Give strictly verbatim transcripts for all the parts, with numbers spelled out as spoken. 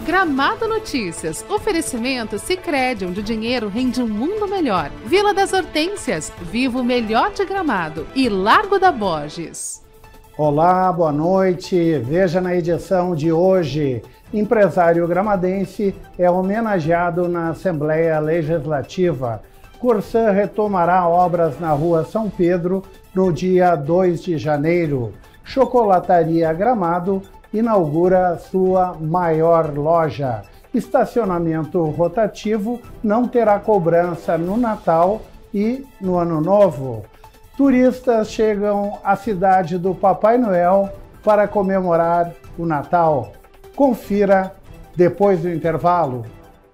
Gramado Notícias. Oferecimento Sicredi, onde o dinheiro rende um mundo melhor. Vila das Hortênsias. Viva o melhor de Gramado. E Largo da Borges. Olá, boa noite. Veja na edição de hoje. Empresário gramadense é homenageado na Assembleia Legislativa. Corsã retomará obras na Rua São Pedro no dia dois de janeiro. Chocolataria Gramado inaugura sua maior loja. Estacionamento rotativo não terá cobrança no Natal e no Ano Novo. Turistas chegam à cidade do Papai Noel para comemorar o Natal. Confira depois do intervalo.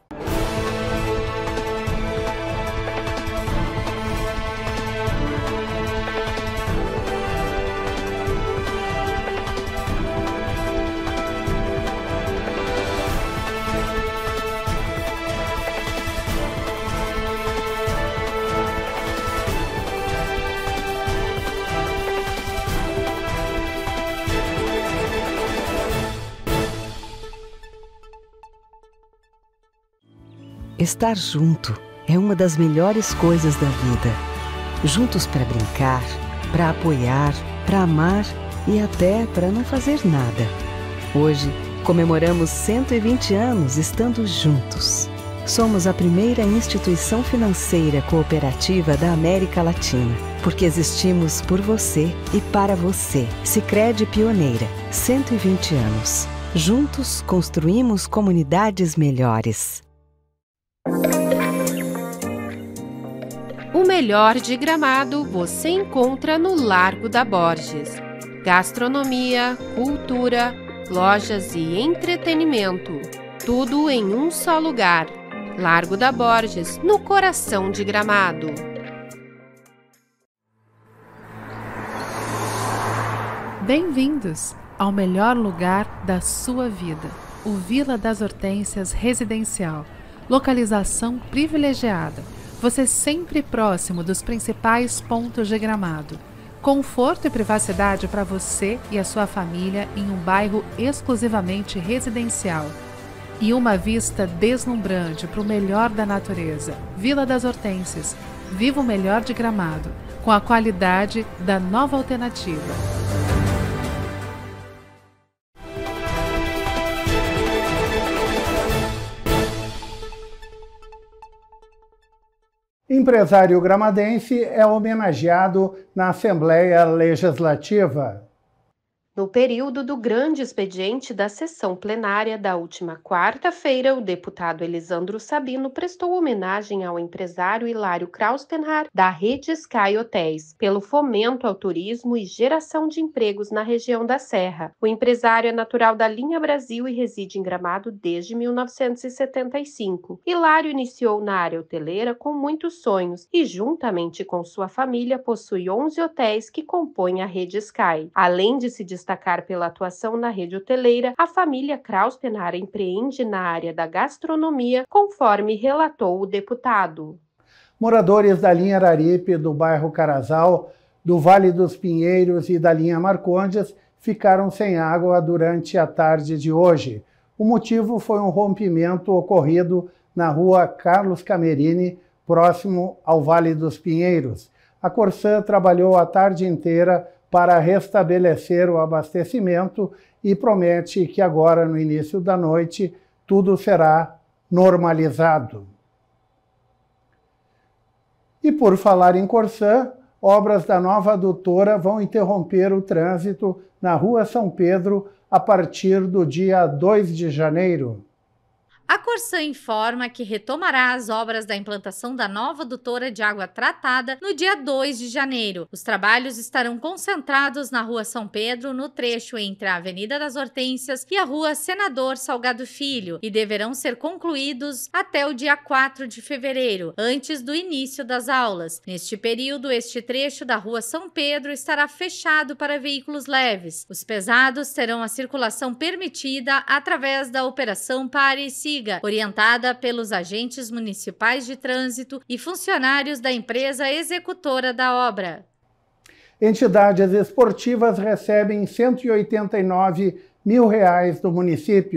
Estar junto é uma das melhores coisas da vida. Juntos para brincar, para apoiar, para amar e até para não fazer nada. Hoje, comemoramos cento e vinte anos estando juntos. Somos a primeira instituição financeira cooperativa da América Latina, porque existimos por você e para você. Sicredi Pioneira, cento e vinte anos. Juntos construímos comunidades melhores. O melhor de Gramado você encontra no Largo da Borges. Gastronomia, cultura, lojas e entretenimento. Tudo em um só lugar. Largo da Borges, no coração de Gramado. Bem-vindos ao melhor lugar da sua vida. O Vila das Hortênsias Residencial. Localização privilegiada. Você sempre próximo dos principais pontos de Gramado. Conforto e privacidade para você e a sua família em um bairro exclusivamente residencial. E uma vista deslumbrante para o melhor da natureza. Vila das Hortênsias. Viva o melhor de Gramado, com a qualidade da nova alternativa. Empresário gramadense é homenageado na Assembleia Legislativa. No período do grande expediente da sessão plenária da última quarta-feira, o deputado Elisandro Sabino prestou homenagem ao empresário Hilário Krauspenhar, da Rede Sky Hotéis, pelo fomento ao turismo e geração de empregos na região da Serra. O empresário é natural da Linha Brasil e reside em Gramado desde mil novecentos e setenta e cinco. Hilário iniciou na área hoteleira com muitos sonhos e, juntamente com sua família, possui onze hotéis que compõem a Rede Sky. Além de se destacar destacar pela atuação na rede hoteleira, a família Krauspenhar empreende na área da gastronomia, conforme relatou o deputado. Moradores da linha Araripe, do bairro Carazal, do Vale dos Pinheiros e da linha Marcondes ficaram sem água durante a tarde de hoje. O motivo foi um rompimento ocorrido na rua Carlos Camerini, próximo ao Vale dos Pinheiros. A Corsã trabalhou a tarde inteira para restabelecer o abastecimento e promete que agora, no início da noite, tudo será normalizado. E por falar em Corsã, obras da nova adutora vão interromper o trânsito na Rua São Pedro a partir do dia dois de janeiro. A Corsã informa que retomará as obras da implantação da nova adutora de água tratada no dia dois de janeiro. Os trabalhos estarão concentrados na Rua São Pedro, no trecho entre a Avenida das Hortênsias e a Rua Senador Salgado Filho, e deverão ser concluídos até o dia quatro de fevereiro, antes do início das aulas. Neste período, este trecho da Rua São Pedro estará fechado para veículos leves. Os pesados terão a circulação permitida através da Operação Pare e Siga, orientada pelos agentes municipais de trânsito e funcionários da empresa executora da obra. Entidades esportivas recebem cento e oitenta e nove mil reais do município.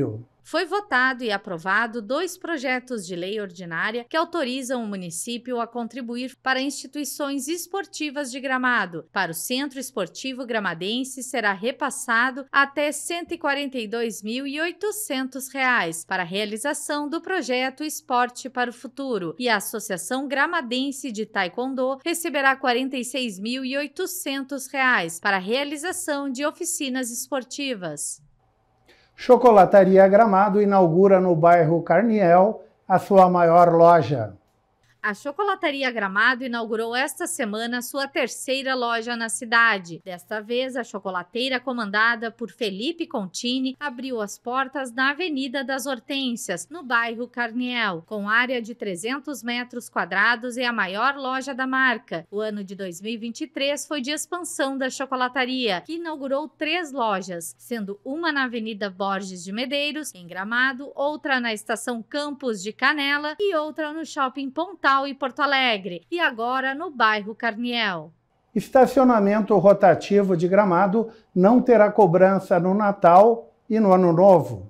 Foi votado e aprovado dois projetos de lei ordinária que autorizam o município a contribuir para instituições esportivas de Gramado. Para o Centro Esportivo Gramadense será repassado até cento e quarenta e dois mil e oitocentos reais para a realização do projeto Esporte para o Futuro, e a Associação Gramadense de Taekwondo receberá quarenta e seis mil e oitocentos reais para a realização de oficinas esportivas. Chocolataria Gramado inaugura no bairro Carniel a sua maior loja. A Chocolataria Gramado inaugurou esta semana sua terceira loja na cidade. Desta vez, a chocolateira, comandada por Felipe Contini, abriu as portas na Avenida das Hortênsias, no bairro Carniel, com área de trezentos metros quadrados e a maior loja da marca. O ano de dois mil e vinte e três foi de expansão da chocolataria, que inaugurou três lojas, sendo uma na Avenida Borges de Medeiros, em Gramado, outra na Estação Campos de Canela e outra no Shopping Pontal e Porto Alegre, e agora no bairro Carniel. Estacionamento rotativo de Gramado não terá cobrança no Natal e no Ano Novo.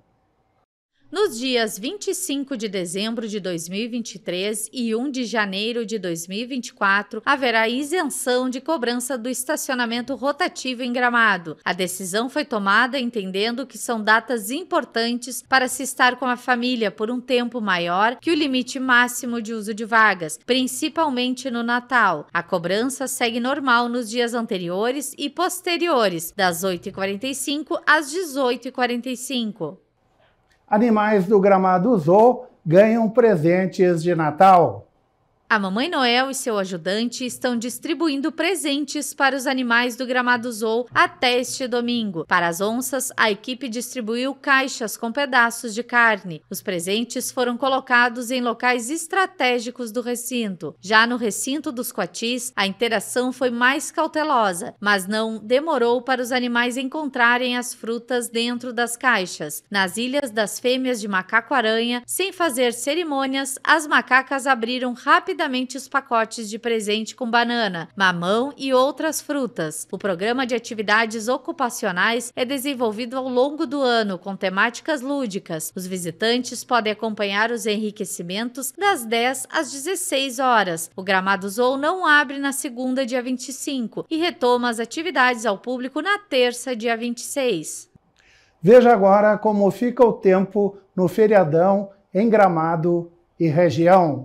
Nos dias vinte e cinco de dezembro de dois mil e vinte e três e um de janeiro de dois mil e vinte e quatro, haverá isenção de cobrança do estacionamento rotativo em Gramado. A decisão foi tomada entendendo que são datas importantes para se estar com a família por um tempo maior que o limite máximo de uso de vagas, principalmente no Natal. A cobrança segue normal nos dias anteriores e posteriores, das oito e quarenta e cinco às dezoito e quarenta e cinco. Animais do Gramado Zoo ganham presentes de Natal. A Mamãe Noel e seu ajudante estão distribuindo presentes para os animais do Gramado Zoo até este domingo. Para as onças, a equipe distribuiu caixas com pedaços de carne. Os presentes foram colocados em locais estratégicos do recinto. Já no recinto dos coatis, a interação foi mais cautelosa, mas não demorou para os animais encontrarem as frutas dentro das caixas. Nas Ilhas das Fêmeas de Macaco-Aranha, sem fazer cerimônias, as macacas abriram rapidamente os pacotes de presente com banana, mamão e outras frutas. O programa de atividades ocupacionais é desenvolvido ao longo do ano com temáticas lúdicas. Os visitantes podem acompanhar os enriquecimentos das dez às dezesseis horas. O Gramado Zoo não abre na segunda, dia vinte e cinco, e retoma as atividades ao público na terça, dia vinte e seis. Veja agora como fica o tempo no feriadão em Gramado e região.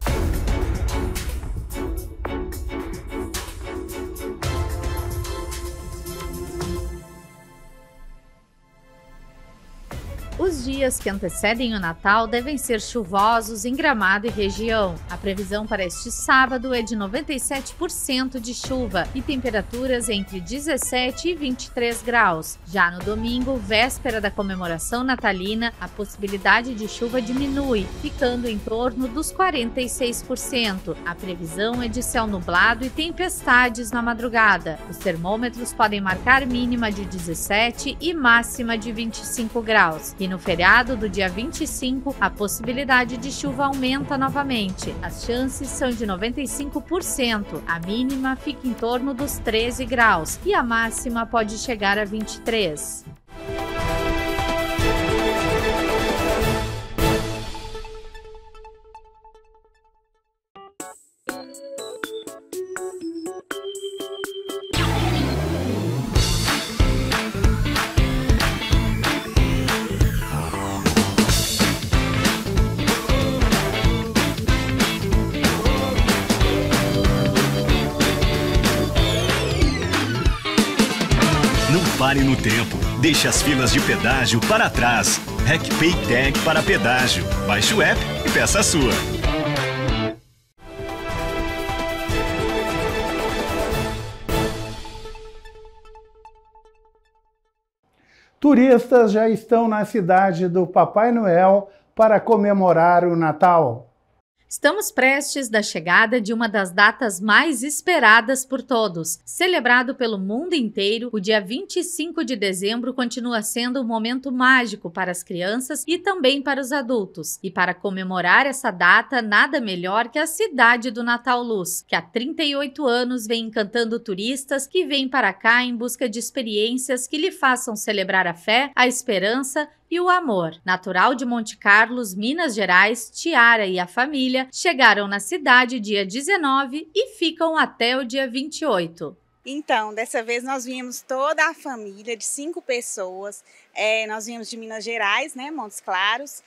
Os dias que antecedem o Natal devem ser chuvosos em Gramado e região. A previsão para este sábado é de noventa e sete por cento de chuva e temperaturas entre dezessete e vinte e três graus. Já no domingo, véspera da comemoração natalina, a possibilidade de chuva diminui, ficando em torno dos quarenta e seis por cento. A previsão é de céu nublado e tempestades na madrugada. Os termômetros podem marcar mínima de dezessete e máxima de vinte e cinco graus. E no feriado do dia vinte e cinco, a possibilidade de chuva aumenta novamente. As chances são de noventa e cinco por cento. A mínima fica em torno dos treze graus e a máxima pode chegar a vinte e três. Pare no tempo. Deixe as filas de pedágio para trás. RecPay Tag para pedágio. Baixe o app e peça a sua. Turistas já estão na cidade do Papai Noel para comemorar o Natal. Estamos prestes da chegada de uma das datas mais esperadas por todos. Celebrado pelo mundo inteiro, o dia vinte e cinco de dezembro continua sendo um momento mágico para as crianças e também para os adultos. E para comemorar essa data, nada melhor que a cidade do Natal Luz, que há trinta e oito anos vem encantando turistas que vêm para cá em busca de experiências que lhe façam celebrar a fé, a esperança e o amor. Natural de Monte Carlos, Minas Gerais, Tiara e a família chegaram na cidade dia dezenove e ficam até o dia vinte e oito. Então, dessa vez nós viemos toda a família de cinco pessoas, é, nós viemos de Minas Gerais, né, Montes Claros,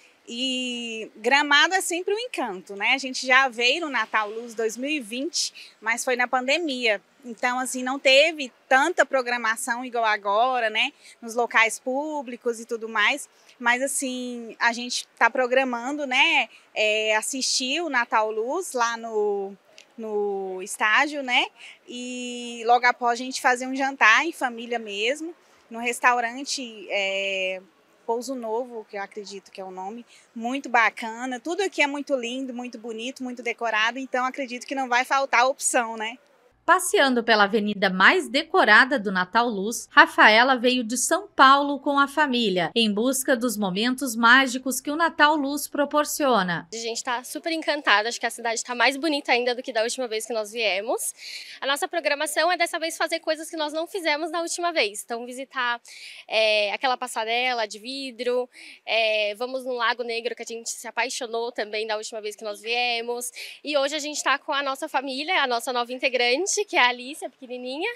e Gramado é sempre um encanto, né? A gente já veio no Natal Luz dois mil e vinte, mas foi na pandemia, então assim, não teve tanta programação igual agora, né, nos locais públicos e tudo mais, mas assim, a gente está programando, né, é, assistir o Natal Luz lá no... no estádio, né? E logo após a gente fazer um jantar em família mesmo, no restaurante é, Pouso Novo, que eu acredito que é o nome, muito bacana. Tudo aqui é muito lindo, muito bonito, muito decorado, então acredito que não vai faltar opção, né? Passeando pela avenida mais decorada do Natal Luz, Rafaela veio de São Paulo com a família, em busca dos momentos mágicos que o Natal Luz proporciona. A gente está super encantada, acho que a cidade está mais bonita ainda do que da última vez que nós viemos. A nossa programação é dessa vez fazer coisas que nós não fizemos na última vez. Então visitar é, aquela passarela de vidro, é, vamos no Lago Negro que a gente se apaixonou também da última vez que nós viemos. E hoje a gente está com a nossa família, a nossa nova integrante, que é a Alice, a pequenininha,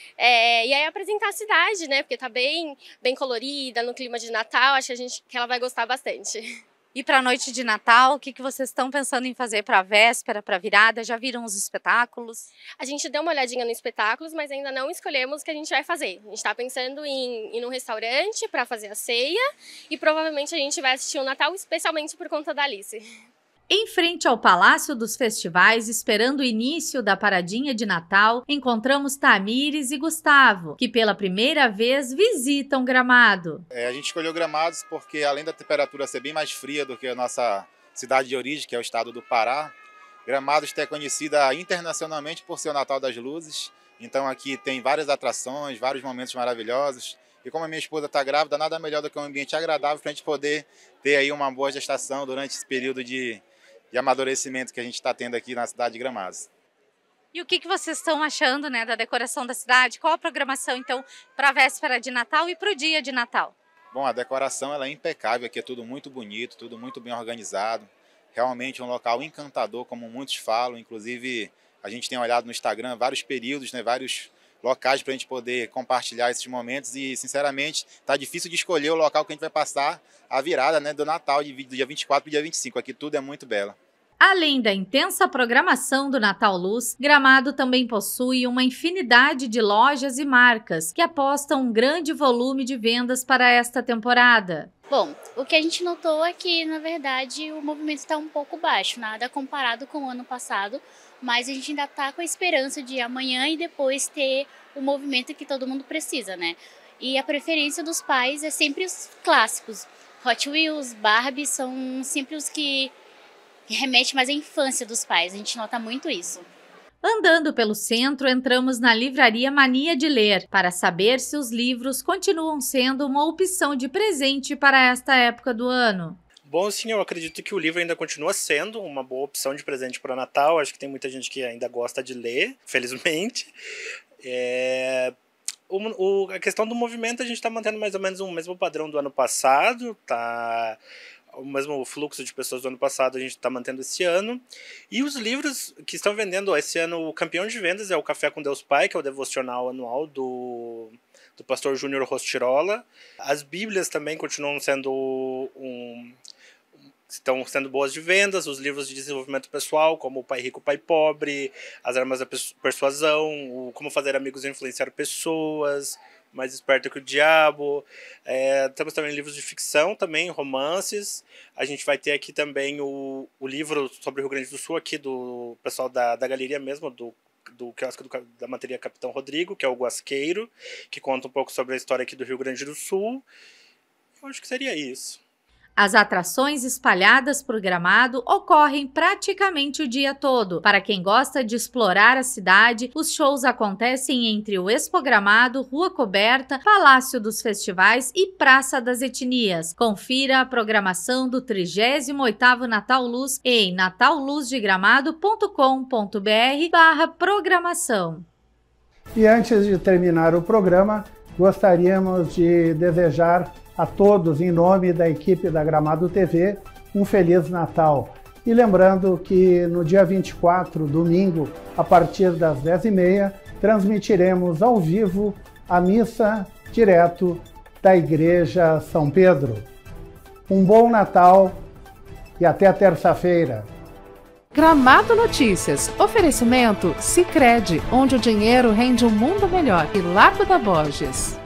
é, e aí apresentar a cidade, né, porque tá bem, bem colorida, no clima de Natal, acho que, a gente, que ela vai gostar bastante. E para a noite de Natal, o que, que vocês estão pensando em fazer para a véspera, para a virada? Já viram os espetáculos? A gente deu uma olhadinha nos espetáculos, mas ainda não escolhemos o que a gente vai fazer. A gente está pensando em ir num restaurante para fazer a ceia e provavelmente a gente vai assistir o Natal, especialmente por conta da Alice. Em frente ao Palácio dos Festivais, esperando o início da paradinha de Natal, encontramos Tamires e Gustavo, que pela primeira vez visitam Gramado. É, a gente escolheu Gramados porque, além da temperatura ser bem mais fria do que a nossa cidade de origem, que é o estado do Pará, Gramados é conhecida internacionalmente por ser o Natal das Luzes. Então aqui tem várias atrações, vários momentos maravilhosos. E como a minha esposa está grávida, nada melhor do que um ambiente agradável para a gente poder ter aí uma boa gestação durante esse período de de amadurecimento que a gente está tendo aqui na cidade de Gramados. E o que, que vocês estão achando, né, da decoração da cidade? Qual a programação, então, para a véspera de Natal e para o dia de Natal? Bom, a decoração ela é impecável, aqui é tudo muito bonito, tudo muito bem organizado. Realmente um local encantador, como muitos falam. Inclusive, a gente tem olhado no Instagram vários períodos, né, vários locais para a gente poder compartilhar esses momentos e, sinceramente, está difícil de escolher o local que a gente vai passar a virada, né, do Natal, de, do dia vinte e quatro para o dia vinte e cinco. Aqui tudo é muito belo. Além da intensa programação do Natal Luz, Gramado também possui uma infinidade de lojas e marcas que apostam um grande volume de vendas para esta temporada. Bom, o que a gente notou é que, na verdade, o movimento está um pouco baixo, nada comparado com o ano passado, mas a gente ainda está com a esperança de amanhã e depois ter o movimento que todo mundo precisa, né? E a preferência dos pais é sempre os clássicos. Hot Wheels, Barbie são sempre os que remetem mais à infância dos pais, a gente nota muito isso. Andando pelo centro, entramos na livraria Mania de Ler, para saber se os livros continuam sendo uma opção de presente para esta época do ano. Bom, sim, eu acredito que o livro ainda continua sendo uma boa opção de presente para o Natal. Acho que tem muita gente que ainda gosta de ler, felizmente. É... O, o, a questão do movimento, a gente está mantendo mais ou menos o mesmo padrão do ano passado, tá? O mesmo fluxo de pessoas do ano passado a gente está mantendo esse ano. E os livros que estão vendendo esse ano, o campeão de vendas é o Café com Deus Pai, que é o devocional anual do, do pastor Júnior Rostirola. As Bíblias também continuam sendo um... estão sendo boas de vendas, os livros de desenvolvimento pessoal, como o Pai Rico, Pai Pobre, As Armas da Persuasão, o Como Fazer Amigos e Influenciar Pessoas, Mais Esperto que o Diabo. É, temos também livros de ficção, também romances. A gente vai ter aqui também o, o livro sobre o Rio Grande do Sul, aqui do pessoal da, da galeria mesmo, do, do quiosque do, da Materia Capitão Rodrigo, que é o Guasqueiro, que conta um pouco sobre a história aqui do Rio Grande do Sul. Eu acho que seria isso. As atrações espalhadas por Gramado ocorrem praticamente o dia todo. Para quem gosta de explorar a cidade, os shows acontecem entre o Expo Gramado, Rua Coberta, Palácio dos Festivais e Praça das Etnias. Confira a programação do trigésimo oitavo Natal Luz em natal luz de gramado ponto com ponto br barra programação. E antes de terminar o programa, gostaríamos de desejar a todos, em nome da equipe da Gramado T V, um Feliz Natal. E lembrando que no dia vinte e quatro, domingo, a partir das dez e meia, transmitiremos ao vivo a missa direto da Igreja São Pedro. Um bom Natal e até terça-feira. Gramado Notícias. Oferecimento Sicredi, onde o dinheiro rende um mundo melhor. E Lago da Borges.